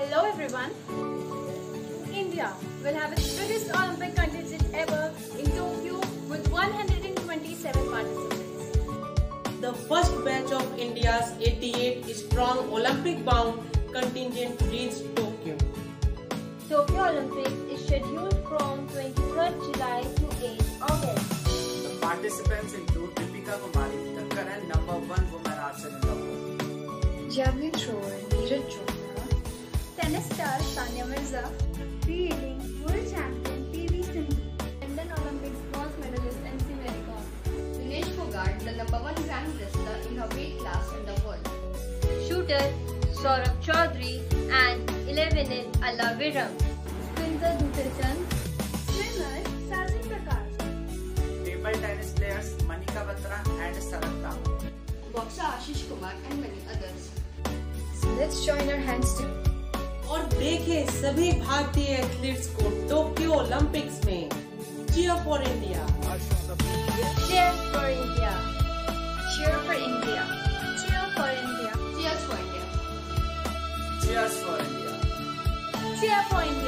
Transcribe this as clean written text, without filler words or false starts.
Hello everyone. India will have its biggest Olympic contingent ever in Tokyo with 127 participants. The first batch of India's 88-strong Olympic-bound contingent reached Tokyo. Tokyo Olympics is scheduled from 23rd July to 8th August. The participants include Deepika Kumari, the current #1 woman archer in the world. Javelin thrower Neeraj Chopra, Tennis star Sania Mirza, Speeding world champion PV Sindhu, London Olympics bronze medalist MC Mary Kom, Dinesh Fogart, the #1 ranked wrestler in her weight class in the world. shooter Saurabh Chaudhary and 11 Allaviram. sprinter Dutechand, Swimmer Sajin Prakash. Table tennis players Manika Batra and Sarat Kamath. Boxer Ashish Kumar and many others. so let's join our hands together. और देखें सभी भारतीय athletes को Tokyo Olympics में। Cheer for India! Cheer for India! Cheer for India! cheer for India, Cheers for India. Cheers for India! cheer for India.